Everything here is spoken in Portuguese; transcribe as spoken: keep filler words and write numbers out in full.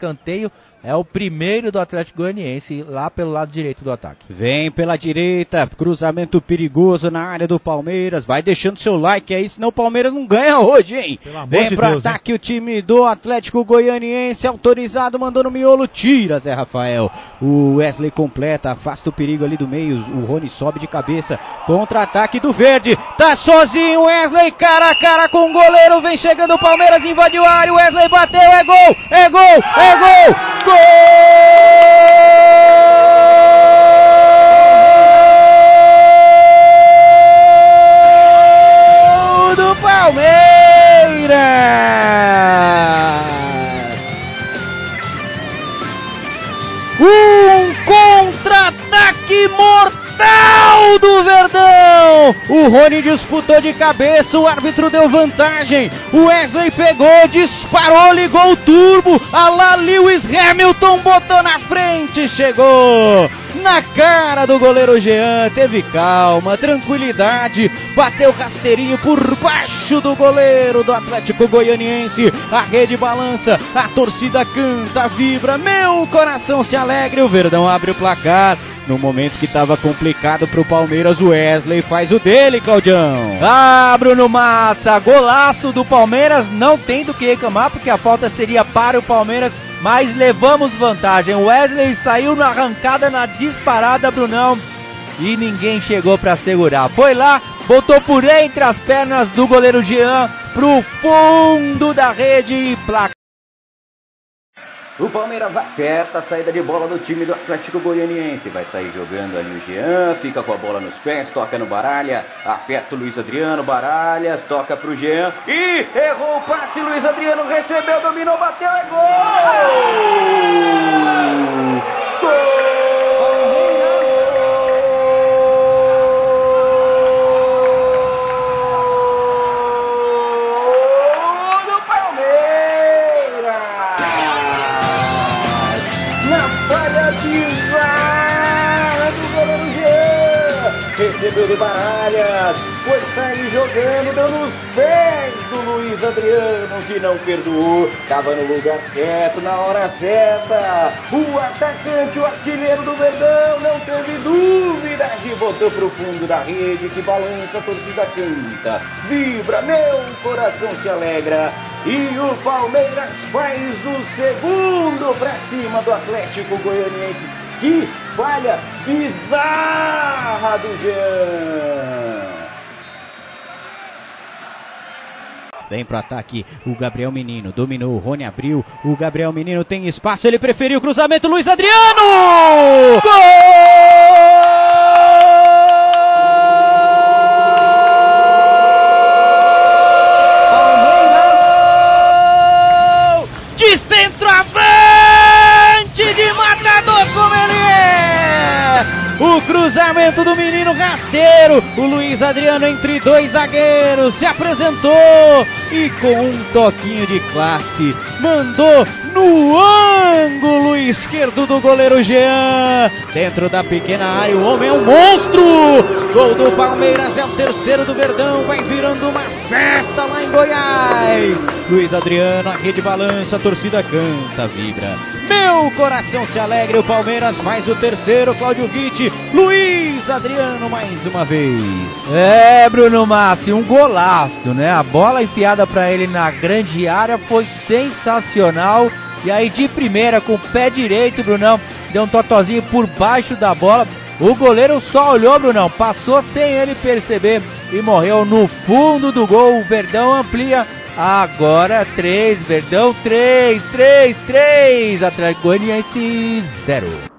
escanteio. É o primeiro do Atlético Goianiense lá pelo lado direito do ataque. Vem pela direita, cruzamento perigoso na área do Palmeiras. Vai deixando seu like aí, senão o Palmeiras não ganha hoje, hein? Vem de pro Deus, ataque, hein? O time do Atlético Goianiense, autorizado, mandou no miolo, tira Zé Rafael. O Wesley completa, afasta o perigo ali do meio. O Rony sobe de cabeça, contra-ataque do Verde. Tá sozinho o Wesley, cara a cara com o goleiro. Vem chegando o Palmeiras, invadiu a área. O Wesley bateu, é gol, é gol, é gol! Gol! Do Palmeiras! Um contra-ataque mortal do Verdão! O Rony disputou de cabeça, o árbitro deu vantagem. O Wesley pegou, disparou, ligou o turbo. A lá Lewis Hamilton botou na frente, chegou na cara do goleiro Jean, teve calma, tranquilidade, bateu rasteirinho por baixo do goleiro do Atlético Goianiense. A rede balança, a torcida canta, vibra, meu coração se alegra. O Verdão abre o placar. No momento que estava complicado para o Palmeiras, o Wesley faz o dele, Claudião. Ah, Bruno Massa, golaço do Palmeiras, não tem do que reclamar, porque a falta seria para o Palmeiras, mas levamos vantagem. O Wesley saiu na arrancada, na disparada, Brunão, e ninguém chegou para segurar. Foi lá, botou por entre as pernas do goleiro Jean, pro fundo da rede e placa. O Palmeiras aperta a saída de bola do time do Atlético Goianiense. Vai sair jogando ali o Jean, fica com a bola nos pés, toca no Baralha, aperta o Luiz Adriano, Baralhas, toca pro Jean e errou o passe, Luiz Adriano recebeu, dominou, bateu, é gol! Gol! Recebeu do Baralhas, foi sair jogando, deu nos pés do Luiz Adriano, que não perdoou, estava no lugar certo, na hora certa. O atacante, o artilheiro do Verdão, não teve dúvida e botou pro fundo da rede, que balança, a torcida canta, vibra, meu coração se alegra. E o Palmeiras faz o segundo para cima do Atlético Goianiense. Que falha bizarra do Jean! Vem pro ataque o Gabriel Menino, dominou, o Rony abriu, o Gabriel Menino tem espaço, ele preferiu o cruzamento, Luiz Adriano! Gol! De centroavante, de matador como ele é! O cruzamento do menino rasteiro, o Luiz Adriano entre dois zagueiros, se apresentou e com um toquinho de classe, mandou no ângulo esquerdo do goleiro Jean, dentro da pequena área, o homem é um monstro! Gol do Palmeiras, é o terceiro do Verdão, vai virando uma festa lá em Goiás. Luiz Adriano, a rede balança, a torcida canta, vibra. Meu coração se alegra, o Palmeiras faz o terceiro, Cláudio Vitti, Luiz Adriano mais uma vez. É, Bruno Massi, um golaço, né? A bola enfiada para ele na grande área foi sensacional. E aí de primeira, com o pé direito, Brunão, deu um totozinho por baixo da bola. O goleiro só olhou, Brunão, passou sem ele perceber e morreu no fundo do gol. O Verdão amplia. Agora três, Verdão três, três, três, Atlético Goianiense zero.